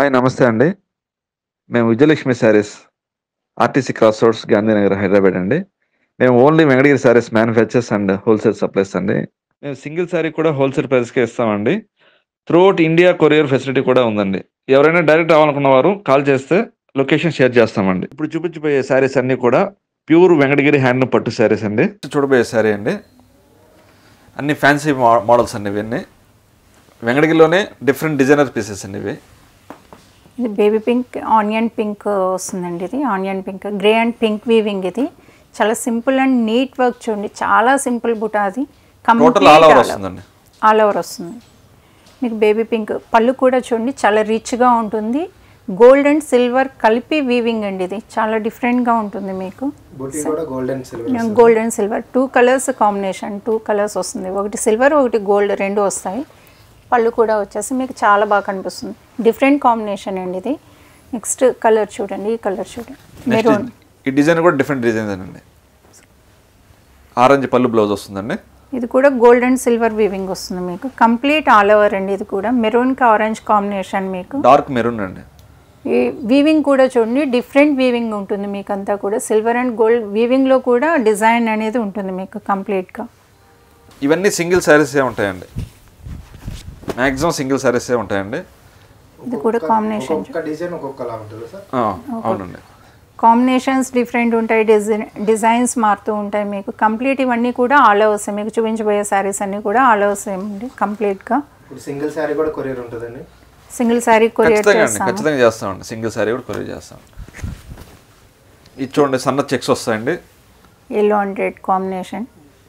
Hi నమస్తే అండి. మేము Vijayalakshmi saris RTC cross roads Gandhinagar Hyderabad అండి. మేము only Venkatagiri saris manufacturers and wholesale supplies అండి. మేము సింగిల్ శారీ కూడా హోల్సేల్ ప్రైస్కే ఇస్తామండి. త్రూఅవుట్ ఇండియా కొరియర్ ఫెసిలిటీ కూడా ఉందండి. ఎవరైనా డైరెక్ట్ రావాలనుకున్న వారు కాల్ చేస్తే లొకేషన్ షేర్ చేస్తామండి. ఇప్పుడు చూపించబోయే శారీస్ అన్నీ కూడా ప్యూర్ వెంకటగిరి హ్యాండ్లూమ్ పట్టు శారీస్ అండి. చూడబోయే శారీ అండి, అన్ని ఫ్యాన్సీ మోడల్స్ అండి. ఇవన్నీ వెంకటగిరిలోనే డిఫరెంట్ డిజైనర్ పీసెస్ అండి. ఇవి ఇది బేబీ పింక్, ఆనియన్ పింక్ వస్తుందండి. ఇది onion pink, grey and pink weaving. ఇది చాలా సింపుల్ అండ్ నీట్ వర్క్. చూడండి, చాలా సింపుల్ బుటా. అది కంప్లీట్ ఆల్ ఓవర్ వస్తుంది మీకు. బేబీ పింక్ పళ్ళు కూడా చూడండి, చాలా రిచ్గా ఉంటుంది. గోల్డ్ అండ్ సిల్వర్ కలిపి వీవింగ్ అండి. ఇది చాలా డిఫరెంట్గా ఉంటుంది మీకు. Gold and silver 2 colours combination, 2 colours వస్తుంది. ఒకటి సిల్వర్, ఒకటి గోల్డ్, 2 వస్తాయి. పళ్ళు కూడా వచ్చేసి మీకు చాలా బాగా కనిపిస్తుంది. డిఫరెంట్ కాంబినేషన్ అండి ఇది. నెక్స్ట్ కలర్ చూడండి, ఈ కలర్ చూడండి, మెరూన్. ఈ డిజైన్ కూడా డిఫరెంట్ డిజైన్ అండి. ఆరెంజ్ పళ్ళు బ్లౌజ్ వస్తుందండి. ఇది కూడా గోల్డ్ అండ్ సిల్వర్ వీవింగ్ వస్తుంది మీకు. కంప్లీట్ ఆల్ ఓవర్ అండి. ఇది కూడా మెరూన్కి ఆరెంజ్ కాంబినేషన్ మీకు. డార్క్ మెరూన్ అండి. ఈ వీవింగ్ కూడా చూడండి, డిఫరెంట్ వీవింగ్ ఉంటుంది మీకు. అంతా కూడా సిల్వర్ అండ్ గోల్డ్ వీవింగ్లో కూడా డిజైన్ అనేది ఉంటుంది మీకు కంప్లీట్గా. ఇవన్నీ సింగిల్ శారీసే ఉంటాయండి. మ్యాక్సిమం సింగిల్ శారీసే ఉంటాయండి. ఇది కూడా కాంబినేషన్ అవునండి. కాంబినేషన్స్ డిఫరెంట్ ఉంటాయి, డిజైన్స్ మారుతూ ఉంటాయి మీకు. కంప్లీట్ ఇవన్నీ కూడా ఆల్ ఓవర్స్. మీకు చూపించబోయే శారీస్ అన్నీ కూడా ఆల్ ఓవర్స్ అండి కంప్లీట్గా. సింగిల్ శారీ కూడా కొరియర్ ఉంటుందండి. సింగిల్ శారీ కొరియర్ ఖచ్చితంగా చేస్తామండి. సింగిల్ శారీ కూడా కొరియర్ చేస్తాం. ఇది చూడండి, సన్న చెక్స్ వస్తాయండి. Yellow and red combination.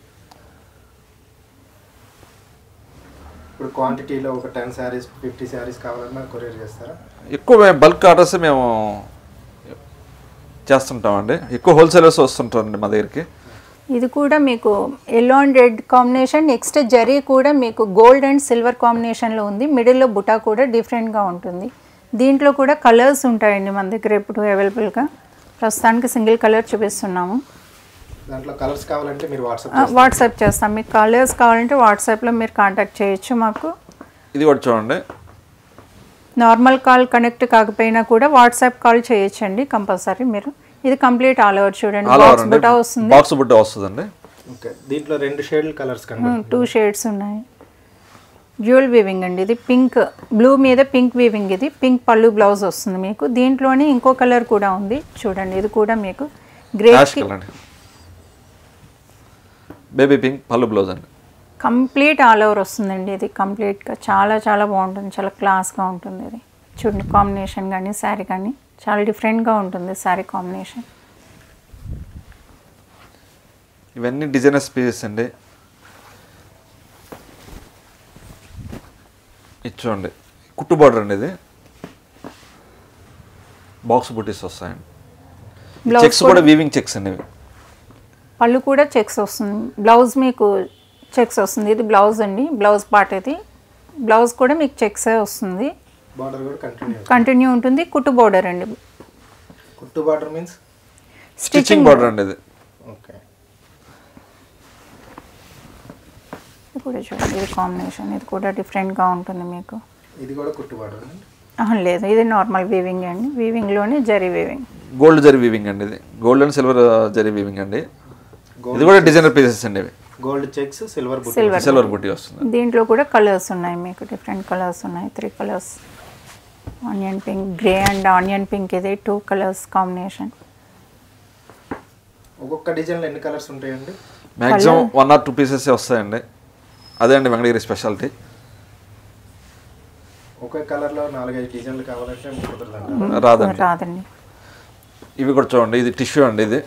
ఇప్పుడు క్వాంటిటీలో ఒక 10 శారీస్ 50 శారీస్ కావాలన్నా కొరియర్ చేస్తారా? ఎక్కువ బల్క్ ఆర్డర్స్ మేము చేస్తుంటామండి. ఎక్కువ హోల్సేలర్స్ వస్తుంటారండి మా దగ్గరికి. ఇది కూడా మీకు yellow and red combination. Next zari కూడా మీకు గోల్డ్ అండ్ సిల్వర్ కాంబినేషన్లో ఉంది. మిడిల్లో బుటా కూడా డిఫరెంట్గా ఉంటుంది. దీంట్లో కూడా కలర్స్ ఉంటాయండి మన దగ్గర ఎప్పుడు అవైలబుల్గా. ప్రస్తుతానికి సింగిల్ కలర్ చూపిస్తున్నాము. దాంట్లో కలర్స్ కావాలంటే మీరు వాట్సాప్ చేస్తాం. మీకు కలర్స్ కావాలంటే వాట్సాప్లో మీరు కాంటాక్ట్ చేయొచ్చు మాకు. ఇది కూడా చూడండి, నార్మల్ కాల్ కనెక్ట్ కాకపోయినా కూడా వాట్సాప్ కాల్ చేయొచ్చండి కంపల్సరీ మీరు. ఇది కంప్లీట్ ఆల్ ఓవర్ చూడండి. బాక్స్ బుటా వస్తుంది. బాక్స్ బుటా వస్తుందండి. ఓకే, దీంట్లో 2 షేడ్ కలర్స్ కనిపిస్తాయి. 2 షేడ్స్ ఉన్నాయి. డ్యూయల్ వీవింగ్ అండి. ఇది పింక్ బ్లూ మీద పింక్ వీవింగ్. ఇది పింక్ పళ్ళు బ్లౌజ్ వస్తుంది మీకు. దీంట్లోనే ఇంకో కలర్ కూడా ఉంది చూడండి. ఇది కూడా మీకు grey baby pink pallu blouse అండి. కంప్లీట్ ఆల్ ఓవర్ వస్తుందండి. ఇది కంప్లీట్గా చాలా చాలా బాగుంటుంది, చాలా క్లాస్గా ఉంటుంది. ఇది చూడండి, కాంబినేషన్ కానీ శారీ కానీ చాలా డిఫరెంట్గా ఉంటుంది శారీ కాంబినేషన్. ఇవన్నీ డిజైనర్స్ పీసెస్ అండి. ఇది చూడండి, కుట్టు బార్డర్ అండి. ఇది బాక్స్ బుటీస్ వస్తాయండి. చెక్స్ కూడా వీవింగ్ చెక్స్ అండి. పళ్ళు కూడా చెక్స్ వస్తుంది. బ్లౌజ్ మీకు చెక్స్ వస్తుంది. ఇది బ్లౌజ్ అండి, బ్లౌజ్ పార్ట్. ఇది బ్లౌజ్ కూడా మీకు చెక్స్ వస్తుంది. బార్డర్ కూడా కంటిన్యూ ఉంటుంది. కుట్టు బార్డర్ అండి. కుట్టు బార్డర్ మీన్స్ స్టిచింగ్ బార్డర్ అండి. ఇది ఓకే. ఇది కూడా చూడండి, ఇది కాంబినేషన్. ఇది కూడా డిఫరెంట్గా ఉంటుంది మీకు. ఇది కూడా కుట్టు బార్డర్ అండి? లేదు, ఇది నార్మల్ వీవింగ్ అండి. వీవింగ్లోనే zari weaving, gold zari weaving అండి. ఇది gold and silver zari weaving అండి. ఇది కూడా డిజైనర్ పీసెస్ అండి. ఇవి గోల్డ్ చెక్స్, సిల్వర్ బుటీ వస్తుంది. దీంట్లో కూడా కలర్స్ ఉన్నాయి మీకు. డిఫరెంట్ కలర్స్ ఉన్నాయి. 3 colours. Onion pink, grey and onion pink. ఇది 2 కలర్స్ కాంబినేషన్. ఒక్కొక్క డిజైన్లో ఎన్ని కలర్స్ ఉంటాయండి? మ్యాక్సిమం 1 or 2 పీసెస్ వస్తాయండి. అదే అండి వెంకటగిరి స్పెషాలిటీ. ఒకే కలర్లో 4-5 డిజైన్లు కావాలంటే రాదండి. ఇవి కూడా చూడండి, ఇది టిష్యూ అండి. ఇది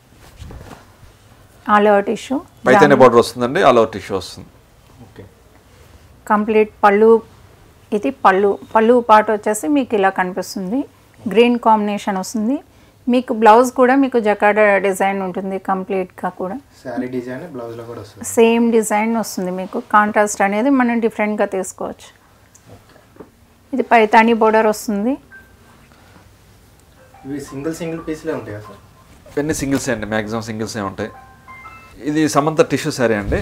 ఆల్ ఓవర్ టిష్యూ, పైతేనే బార్డర్ వస్తుందండి. ఆల్ ఓవర్ టిష్యూ వస్తుంది. ఓకే. కంప్లీట్ పళ్ళు. ఇది పళ్ళు పార్ట్ వచ్చేసి మీకు ఇలా కనిపిస్తుంది. గ్రీన్ కాంబినేషన్ వస్తుంది మీకు. బ్లౌజ్ కూడా మీకు జకార్డ్ డిజైన్ ఉంటుంది కంప్లీట్గా కూడా. శారీ డిజైన్ బ్లౌజ్లో కూడా వస్తుంది. సేమ్ డిజైన్ వస్తుంది మీకు. కాంట్రాస్ట్ అనేది మనం డిఫరెంట్గా తీసుకోవచ్చు. ఇది పైతానీ బోర్డర్ వస్తుంది. ఇవి సింగిల్ పీస్లే ఉంటాయా సార్? ఇవన్నీ సింగిల్సే అండి. మ్యాక్సిమం సింగిల్సే ఉంటాయి. ఇది సమంత టిష్యూ శారీ అండి.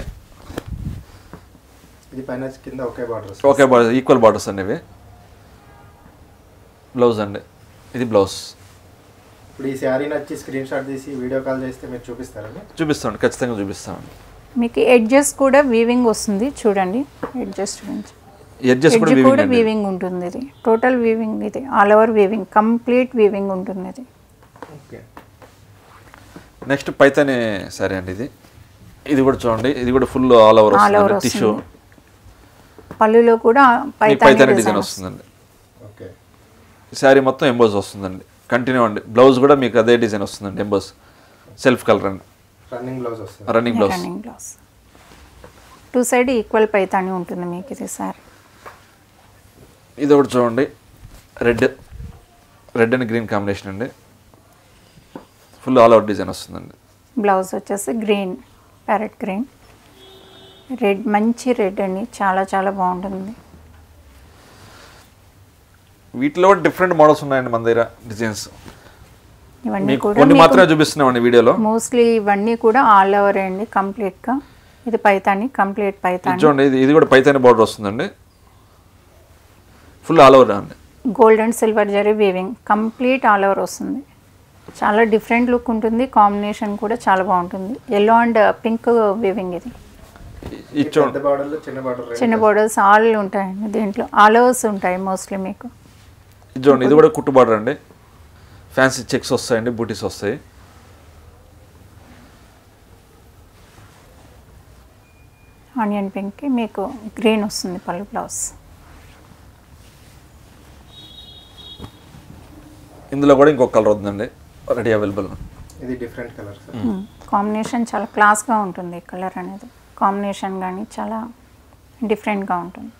ఇది పైన కింద ఒకే బార్డర్స్, ఒకే బార్డర్, ఈక్వల్ బార్డర్స్ అనేవి. బ్లౌజ్ అండి, ఇది బ్లౌజ్. ఇప్పుడు ఈ శారీ నచ్చి స్క్రీన్ షాట్ తీసి వీడియో కాల్ చేస్తే మీరు చూపిస్తారండి? చూపిస్తామండి, ఖచ్చితంగా చూపిస్తామండి. మీకు ఎడ్జెస్ కూడా వీవింగ్ వస్తుంది చూడండి. ఎడ్జెస్ చూడండి, ఎడ్జెస్ కూడా ఎడ్జ్ కూడా వీవింగ్ వీవింగ్ ఉంటుంది. ఇది టోటల్ వీవింగ్, ఇది all over weaving, complete weaving ఉంటుంది ఇది. ఓకే. నెక్స్ట్ పైతాని సారీ అండి, ఇది కూడా చూడండి, ఇది కూడా ఫుల్ ఆల్ ఓవర్ వస్తుంది టిష్యూ. పళ్ళులో కూడా పైతాని డిజైన్ వస్తుందండి. ఓకే. శారీ మొత్తం ఎంబోజ్ వస్తుందండి, కంటిన్యూ అండి. బ్లౌజ్ కూడా మీకు అదే డిజైన్ వస్తుందండి, ఎంబోజ్ సెల్ఫ్ కలర్ అండి. రన్నింగ్ బ్లౌజ్ వస్తుంది. Running blouse. Running blouse. Two side equal Paithani ఉంటుంది మీకు ఇది సారీ. ఇది ఒకటి చూడండి, రెడ్ అండ్ గ్రీన్ కాంబినేషన్ అండి, ఫుల్ ఆల్ అవుట్ డిజైన్ వస్తుందండి. బ్లౌజ్ వచ్చేసి గ్రీన్, ప్యారెట్ గ్రీన్, రెడ్, మంచి రెడ్ అండి, చాలా చాలా బాగుంటుంది. వీటిలో డిఫరెంట్ మోడల్స్ ఉన్నాయండి మన దగ్గర, డిజైన్స్. ఇవన్నీ కూడా కొన్ని మాత్రమే చూపిస్తున్నామండి వీడియోలో. మోస్ట్లీ ఇవన్నీ కూడా ఆల్ ఓవర్ అండి కంప్లీట్గా. ఇది పైతాని, కంప్లీట్ పైతాని. చూడండి, ఇది కూడా పైతాని బార్డర్ వస్తుందండి, ఫుల్ ఆల్ ఓవర్ అండి. Gold and silver zari weaving, complete all over వస్తుంది. చాలా డిఫరెంట్ లుక్ ఉంటుంది, కాంబినేషన్ కూడా చాలా బాగుంటుంది. ఎల్లో అండ్ పింక్ వీవింగ్ ఇది. పెద్ద బార్డర్లో చిన్న బోర్డర్స్ ఆల్ ఉంటాయండి దీంట్లో, ఆల్ ఓవర్స్ ఉంటాయి మోస్ట్లీ మీకు. ఇది చూడండి, ఇది కూడా కుట్టు బార్డర్ అండి, ఫ్యాన్సీ చెక్స్ వస్తాయండి, బూటీస్ వస్తాయి. ఆనియన్ పింక్కి మీకు గ్రీన్ వస్తుంది పళ్ళు బ్లౌజ్. ఇందులో కూడా ఇంకొక కలర్ ఉందండి రెడీ అవైలబుల్. ఇది డిఫరెంట్ కలర్ సార్. కాంబినేషన్ చాలా క్లాస్గా ఉంటుంది, కలర్ అనేది కాంబినేషన్ కానీ చాలా డిఫరెంట్గా ఉంటుంది.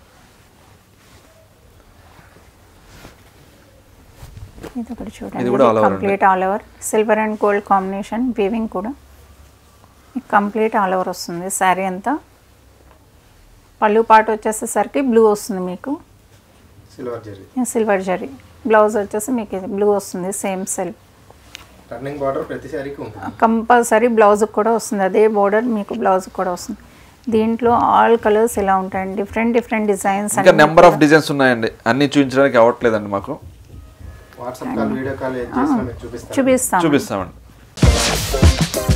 ఇది ఒకటి చూడండి, complete all over silver and gold combination weaving కూడా కంప్లీట్ ఆల్ ఓవర్ వస్తుంది శారీ అంతా. పళ్ళు పాటు వచ్చేసేసరికి బ్లూ వస్తుంది మీకు, సిల్వర్ జరీ. బ్లౌజ్ వచ్చేసి మీకు ఇది బ్లూ వస్తుంది, సేమ్ సెల్ఫ్. రన్నింగ్ బార్డర్ ప్రతి శారీకి ఉంటుంది కంపల్సరీ. బ్లౌజ్ కూడా వస్తుంది అదే బోర్డర్ మీకు, బ్లౌజ్ కూడా వస్తుంది. దీంట్లో ఆల్ కలర్స్ ఇలా ఉంటాయండి, డిఫరెంట్ డిఫరెంట్ డిజైన్స్. ఇంకా నెంబర్ ఆఫ్ డిజైన్స్ ఉన్నాయండి, అన్ని చూపించడానికి అవ్వట్లేదండి మాకు. వాట్సాప్ కాల్, వీడియో కాల్ చూపిస్తామండి. చూపిస్తామండి.